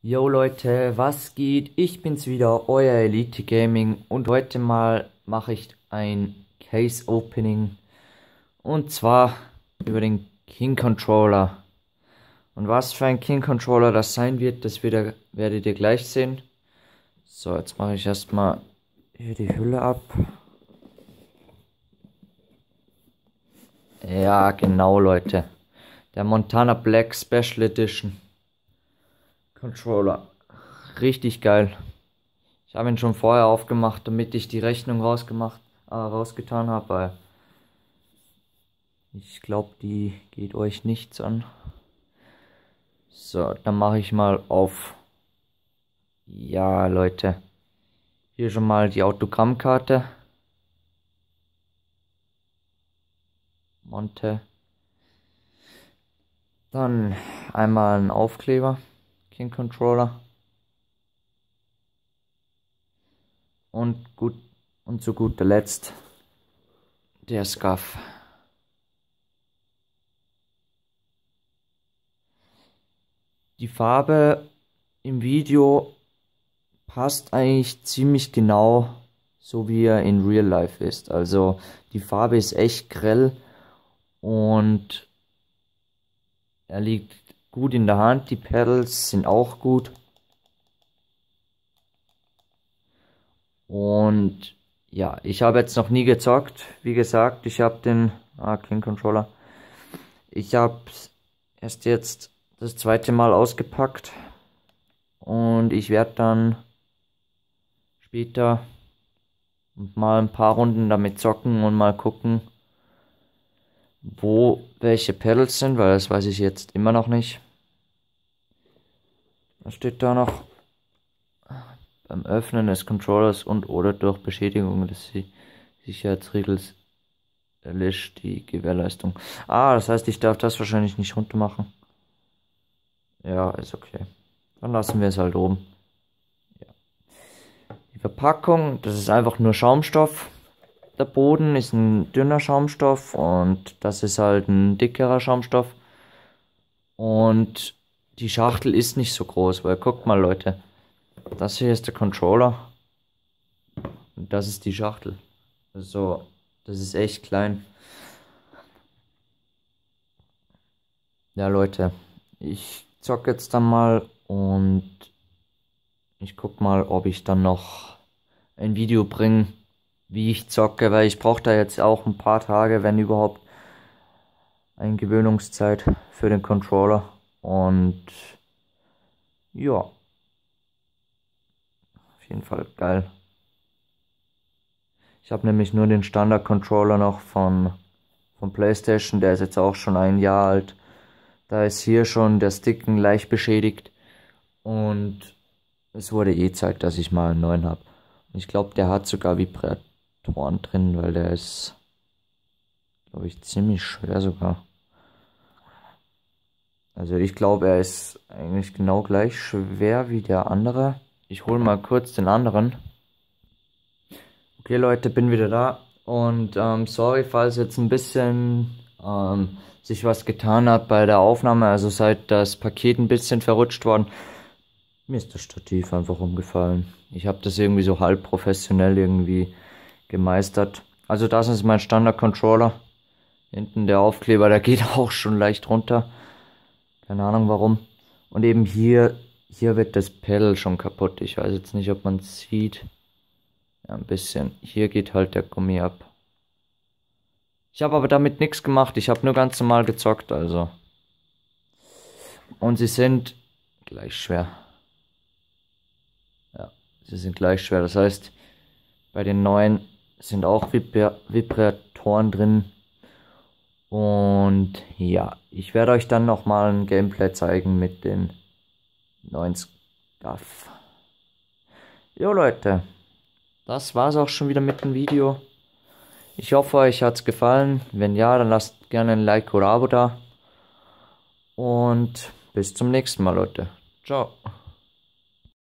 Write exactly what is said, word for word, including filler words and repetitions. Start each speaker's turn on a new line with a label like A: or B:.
A: Yo Leute, was geht? Ich bin's wieder, euer Elite Gaming, und heute mal mache ich ein Case Opening und zwar über den King Controller. Und was für ein King Controller das sein wird, das wieder, werdet ihr gleich sehen. So, jetzt mache ich erstmal hier die Hülle ab. Ja, genau Leute, der Montana Black Special Edition Controller. Richtig geil. Ich habe ihn schon vorher aufgemacht, damit ich die Rechnung rausgemacht, äh, rausgetan habe, weil ich glaube, die geht euch nichts an. So, dann mache ich mal auf. Ja, Leute. Hier schon mal die Autogrammkarte. Monte. Dann einmal ein Aufkleber. King Controller. Und gut und zu guter Letzt der Scuff. Die Farbe im Video passt eigentlich ziemlich genau so wie er in Real Life ist. Also die Farbe ist echt grell und er liegt gut in der Hand. Die Pedals sind auch gut. Und ja, ich habe jetzt noch nie gezockt. Wie gesagt, ich habe den ah, King Controller. Ich habe erst jetzt das zweite Mal ausgepackt. Und ich werde dann später mal ein paar Runden damit zocken und mal gucken, wo welche Pedals sind, weil das weiß ich jetzt immer noch nicht. Was steht da noch? Beim Öffnen des Controllers und oder durch Beschädigung des Sicherheitsriegels erlischt die Gewährleistung. Ah, das heißt, ich darf das wahrscheinlich nicht runter machen. Ja, ist okay. Dann lassen wir es halt oben. Ja. Die Verpackung, das ist einfach nur Schaumstoff. Der Boden ist ein dünner Schaumstoff und das ist halt ein dickerer Schaumstoff. Und die Schachtel ist nicht so groß, weil guckt mal Leute. Das hier ist der Controller und das ist die Schachtel. Also, das ist echt klein. Ja, Leute, ich zocke jetzt dann mal und ich guck mal, ob ich dann noch ein Video bringe, wie ich zocke, weil ich brauche da jetzt auch ein paar Tage, wenn überhaupt, eine Gewöhnungszeit für den Controller. Und ja. Auf jeden Fall geil. Ich habe nämlich nur den Standard-Controller noch von, von PlayStation, der ist jetzt auch schon ein Jahr alt. Da ist hier schon der Stick leicht beschädigt und es wurde eh Zeit, dass ich mal einen neuen habe. Ich glaube, der hat sogar Vibratoren drin, weil der ist, glaube ich, ziemlich schwer sogar. Also ich glaube, er ist eigentlich genau gleich schwer wie der andere. Ich hole mal kurz den anderen. Okay Leute, bin wieder da. Und ähm, sorry, falls jetzt ein bisschen ähm, sich was getan hat bei der Aufnahme. Also seit das Paket ein bisschen verrutscht worden. Mir ist das Stativ einfach umgefallen. Ich habe das irgendwie so halb professionell irgendwie gemeistert. Also das ist mein Standard-Controller. Hinten der Aufkleber, der geht auch schon leicht runter. Keine Ahnung warum. Und eben hier... Hier wird das Pedal schon kaputt. Ich weiß jetzt nicht, ob man es sieht. Ja, ein bisschen. Hier geht halt der Gummi ab. Ich habe aber damit nichts gemacht. Ich habe nur ganz normal gezockt, also. Und sie sind gleich schwer. Ja, sie sind gleich schwer. Das heißt, bei den neuen sind auch Vibra- Vibratoren drin. Und ja, ich werde euch dann nochmal ein Gameplay zeigen mit den neuen Scuff. Jo Leute, das war's auch schon wieder mit dem Video. Ich hoffe, euch hat's gefallen. Wenn ja, dann lasst gerne ein Like oder Abo da. Und bis zum nächsten Mal, Leute. Ciao.